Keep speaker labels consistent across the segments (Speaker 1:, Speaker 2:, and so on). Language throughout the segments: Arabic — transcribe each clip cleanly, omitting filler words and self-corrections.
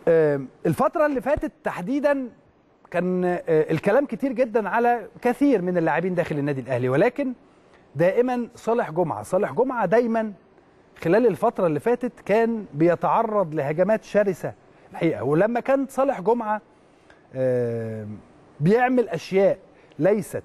Speaker 1: الفترة اللي فاتت تحديدا كان الكلام كتير جدا على كثير من اللاعبين داخل النادي الأهلي، ولكن دائما صالح جمعة دايما خلال الفترة اللي فاتت كان بيتعرض لهجمات شرسة الحقيقة. ولما كان صالح جمعة بيعمل أشياء ليست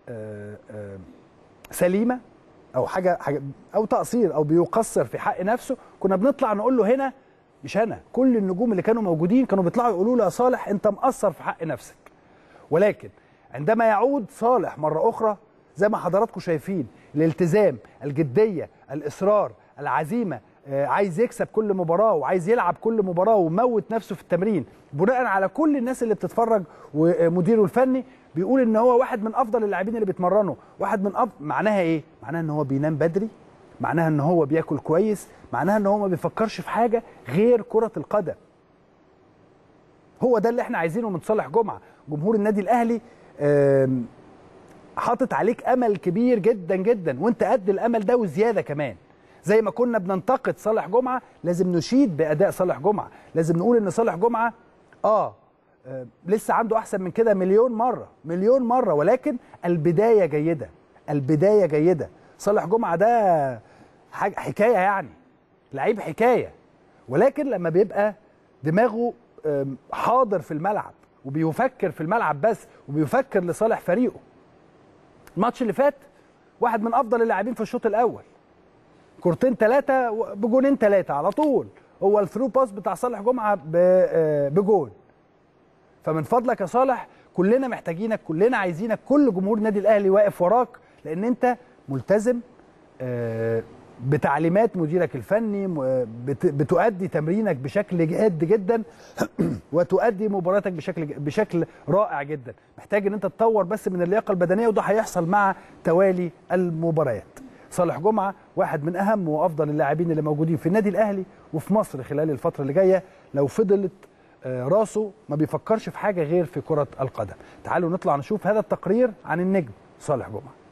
Speaker 1: سليمة أو حاجة أو تقصير أو بيقصر في حق نفسه، كنا بنطلع نقول له هنا مش أنا، كل النجوم اللي كانوا موجودين كانوا بيطلعوا يقولوا له يا صالح أنت مقصر في حق نفسك. ولكن عندما يعود صالح مرة أخرى زي ما حضراتكم شايفين، الالتزام، الجدية، الإصرار، العزيمة، عايز يكسب كل مباراة وعايز يلعب كل مباراة وموت نفسه في التمرين بناء على كل الناس اللي بتتفرج، ومديره الفني بيقول ان هو واحد من افضل اللاعبين اللي بيتمرنوا، واحد من معناها ايه؟ معناها ان هو بينام بدري، معناها ان هو بياكل كويس، معناها ان هو ما بيفكرش في حاجة غير كرة القدم. هو ده اللي احنا عايزينه من صالح جمعة. جمهور النادي الاهلي حاطط عليك امل كبير جدا جدا، وانت قد الامل ده وزياده كمان. زي ما كنا بننتقد صالح جمعة لازم نشيد باداء صالح جمعة، لازم نقول ان صالح جمعة لسه عنده احسن من كده مليون مره، ولكن البدايه جيده، البدايه جيده. صالح جمعة ده حكايه، يعني لعيب حكايه، ولكن لما بيبقى دماغه حاضر في الملعب وبيفكر في الملعب بس وبيفكر لصالح فريقه. الماتش اللي فات واحد من افضل اللاعبين في الشوط الاول، كورتين ثلاثه بجونين ثلاثه على طول، هو الثرو باس بتاع صالح جمعة بجون. فمن فضلك يا صالح كلنا محتاجينك، كلنا عايزينك، كل جمهور النادي الاهلي واقف وراك، لان انت ملتزم بتعليمات مديرك الفني، بتؤدي تمرينك بشكل جاد جدا وتؤدي مباراتك بشكل رائع جدا. محتاج ان انت تطور بس من اللياقه البدنيه، وده هيحصل مع توالي المباريات. صالح جمعة واحد من اهم وافضل اللاعبين اللي موجودين في النادي الاهلي وفي مصر خلال الفتره اللي جايه، لو فضلت راسه ما بيفكرش في حاجه غير في كره القدم. تعالوا نطلع نشوف هذا التقرير عن النجم صالح جمعة.